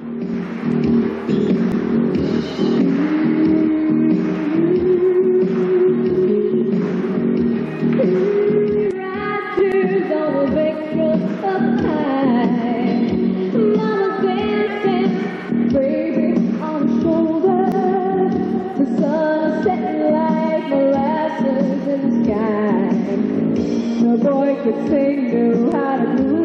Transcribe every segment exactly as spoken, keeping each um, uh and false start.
Could sing, knew how to do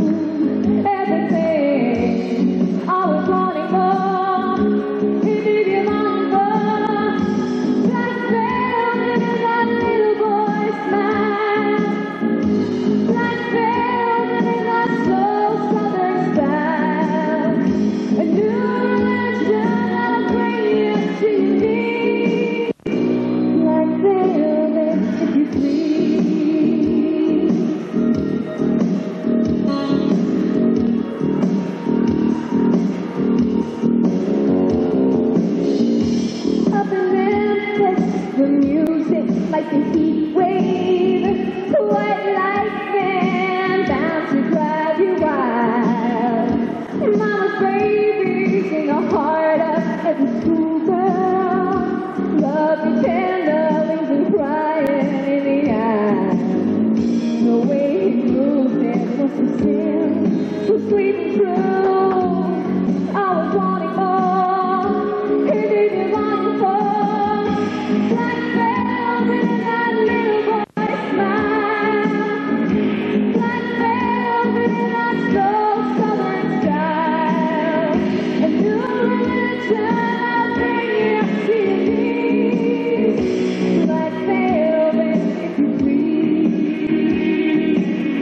everything. I was wanting more, he did you want more. Black velvet in that little boy's smile. Black velvet in that slow southern style. A new religion that'll bring you to your knees. Black velvet, if you please. The music like a heat wave, white lightning bound to drive you wild. Mama's baby sing a heart up every schoolgirl. Love you tenderly and crying in the eye. The way he moved it was a sin, so sweet and true. I was wanting more, he did me wanting for. Black velvet in that little boy's smile. Black velvet in that slow southern style. A new religion that'll bring you to your knees. Black velvet, if you please.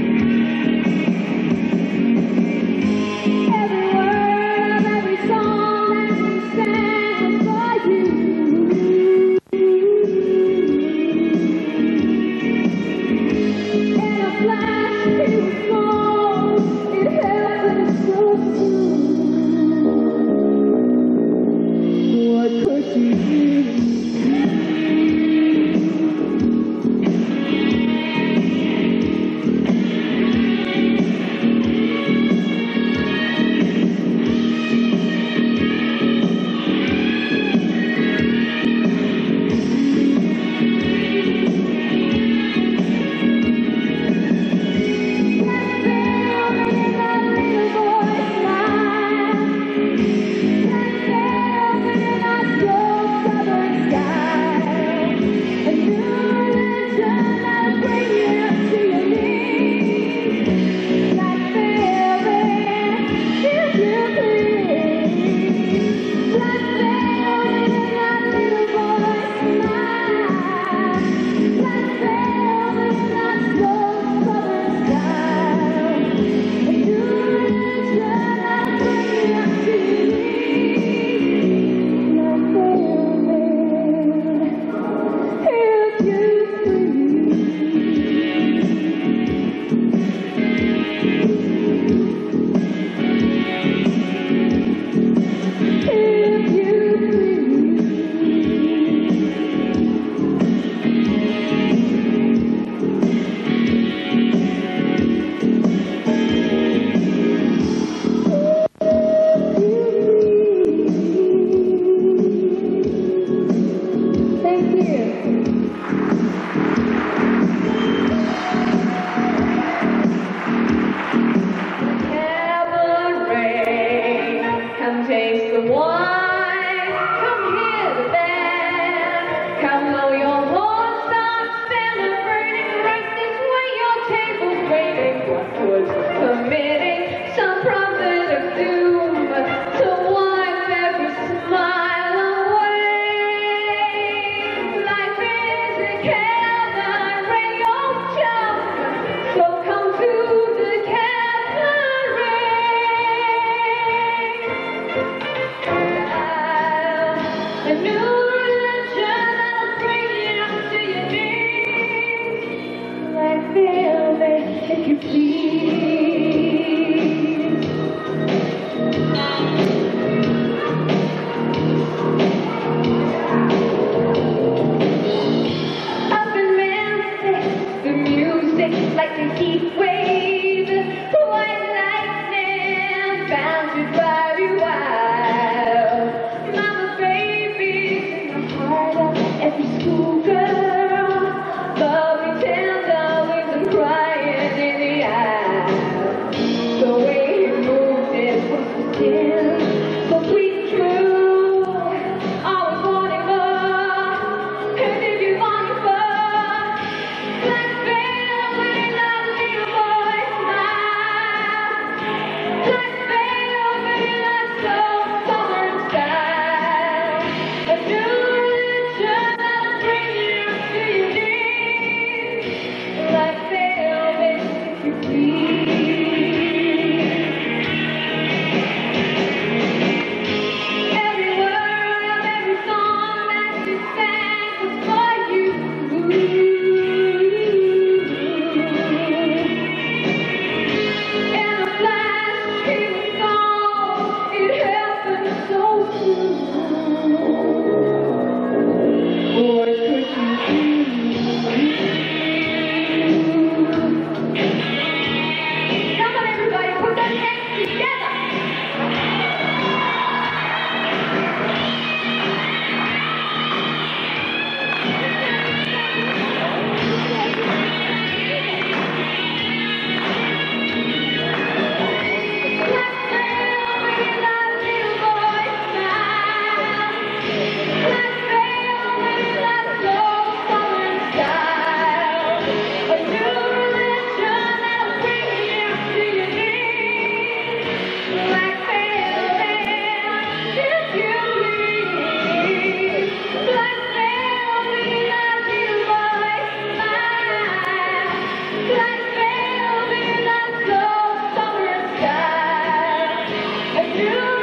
Every word of every song that we sang was for you. Black velvet in that little boy's smile. you.